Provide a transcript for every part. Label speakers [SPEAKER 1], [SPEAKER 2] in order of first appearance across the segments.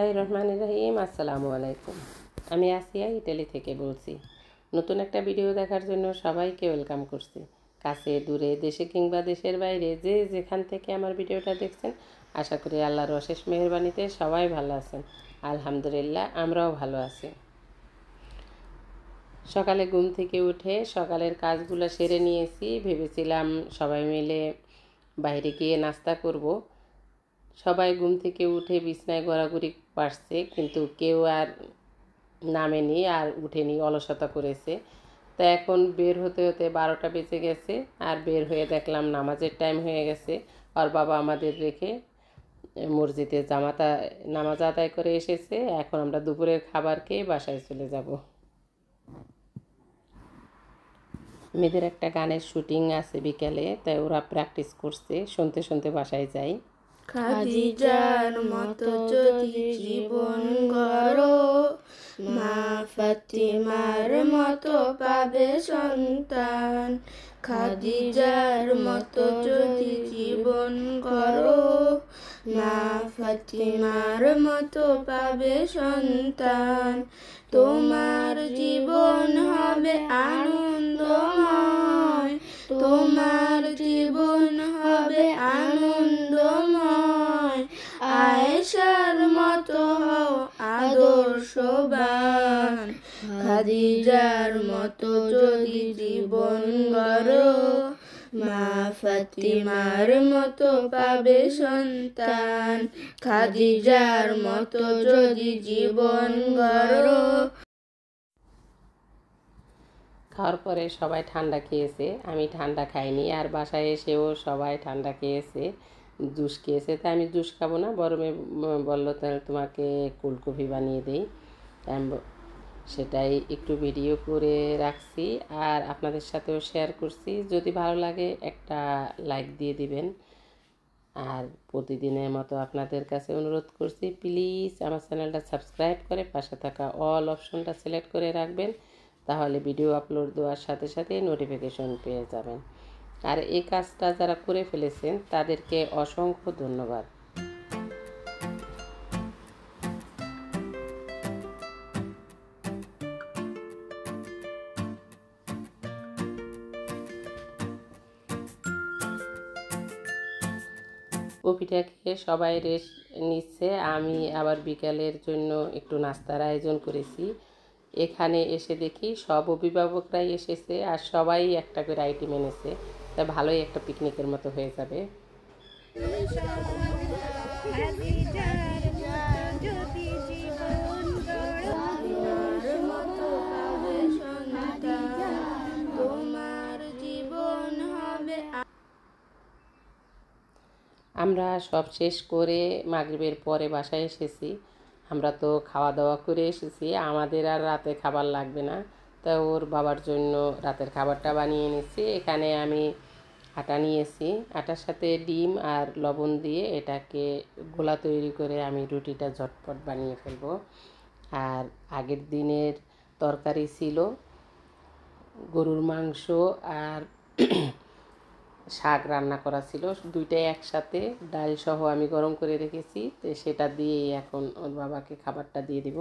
[SPEAKER 1] বিসমিল্লাহির রহমানির রহিম। আসসালামু আলাইকুম। আমি আসিয়া ইটালি থেকে বলছি। নতুন একটা ভিডিও দেখার জন্য সবাইকে ওয়েলকাম করছি। কাছে দূরে দেশে কিংবা দেশের বাইরে যে যেখান থেকে আমার ভিডিওটা দেখছেন, আশা করি আল্লাহর অশেষ মেহেরবানিতে সবাই ভালো আছেন। আলহামদুলিল্লাহ, আমরাও ভালো আছি। সকালে ঘুম থেকে উঠে সকালের কাজগুলো সেরে নিয়েছি। ভেবেছিলাম সবাই মিলে বাইরে গিয়ে নাস্তা করব। সবাই ঘুম থেকে উঠে বিছনায় গড়াগড়ি পারছে, কিন্তু কেউ আর নামেনি আর উঠেনি, অলসতা করেছে। তো এখন বের হতে হতে 12টা বেজে গেছে। আর বের হয়ে দেখলাম নামাজের টাইম হয়ে গেছে। আর বাবা আমাদের রেখে মসজিদে নামাজ আদায় করে এসেছে। এখন আমরা দুপুরের খাবার খেয়ে বাসায় চলে যাব। মেয়েদের একটা গানের শুটিং আছে বিকেলে, তাই ওরা প্র্যাকটিস করছে। শুনতে শুনতে বাসায় যাই।
[SPEAKER 2] খাদিজার মতো যদি জীবন গড়ো, মা ফাতিমার মতো পাবে সন্তান। খাদিজার মতো যদি জীবন গড়ো, মা ফাতিমার মতো পাবে সন্তান। তোমার জীবন হবে আনন্দময়, তোমার জীবন হবে আনন্দময়। আয়েশার মতো হও আদর্শবান। খাদিজার মতো যদি জীবন গড়ো, মা ফাতিমার মতো পাবে সন্তান। খাদিজার মতো যদি জীবন গড়ো।
[SPEAKER 1] খাওয়ার পরে সবাই ঠান্ডা খেয়েছে, আমি ঠান্ডা খাইনি। আর বাসায় এসেও সবাই ঠান্ডা খেয়েছে, জুস খেয়েছে। তাই আমি জুস খাবো না, গরমে বললো তাহলে তোমাকে কোল্ড কফি বানিয়ে দেই। সেটাই একটু ভিডিও করে রাখছি আর আপনাদের সাথেও শেয়ার করছি। যদি ভালো লাগে একটা লাইক দিয়ে দিবেন। আর প্রতিদিনের মতো আপনাদের কাছে অনুরোধ করছি, প্লিজ আমার চ্যানেলটা সাবস্ক্রাইব করে পাশে থাকা অল অপশনটা সিলেক্ট করে রাখবেন। তাহলে ভিডিও আপলোড দেওয়ার সাথে সাথে নোটিফিকেশন পেয়ে যাবেন। আর এই কাজটা যারা করে ফেলেছেন তাদেরকে অসংখ্য ধন্যবাদ। কফিটা খেয়ে সবাই রেস্ট নিচ্ছে। আমি আবার বিকালের জন্য একটু নাস্তার আয়োজন করেছি। এখানে এসে দেখি সব অভিভাবকরাই এসেছে আর সবাই একটা করে আইটেম এনেছে। তা ভালোই একটা পিকনিকের মতো হয়ে যাবে। আমরা সব শেষ করে মাগরিবের পরে বাসায় এসেছি। আমরা তো খাওয়া দাওয়া করে এসেছি, আমাদের আর রাতে খাবার লাগবে না। তা ওর বাবার জন্য রাতের খাবারটা বানিয়ে নিচ্ছি। এখানে আমি আটা নিয়েছি, আটার সাথে ডিম আর লবণ দিয়ে এটাকে গোলা তৈরি করে আমি রুটিটা ঝটপট বানিয়ে ফেলবো। আর আগের দিনের তরকারি ছিল গরুর মাংস আর শাক রান্না করা ছিল, দুইটাই একসাথে ডাল সহ আমি গরম করে রেখেছি। তো সেটা দিয়েই এখন ওর বাবাকে খাবারটা দিয়ে দিব।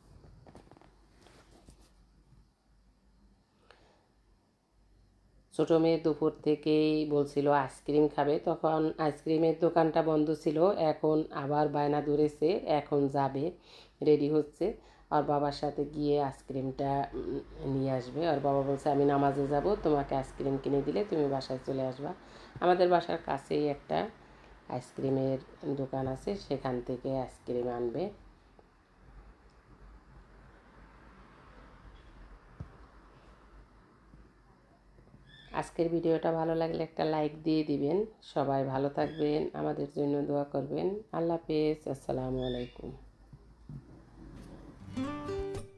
[SPEAKER 1] ছোটো মেয়ে দুপুর থেকেই বলছিল আইসক্রিম খাবে, তখন আইসক্রিমের দোকানটা বন্ধ ছিল। এখন আবার বায়না ধরেছে, এখন যাবে, রেডি হচ্ছে। আর বাবার সাথে গিয়ে আইসক্রিমটা নিয়ে আসবে। আর বাবা বলছে আমি নামাজে যাব, তোমাকে আইসক্রিম কিনে দিলে তুমি বাসায় চলে আসবা। আমাদের বাসার কাছেই একটা আইসক্রিমের দোকান আছে, সেখান থেকে আইসক্রিম আনবে। আজকের ভিডিওটা ভালো লাগলে একটা লাইক দিয়ে দিবেন। সবাই ভালো থাকবেন, আমাদের জন্য দোয়া করবেন। আল্লাহ হাফেজ, আসসালামু আলাইকুম।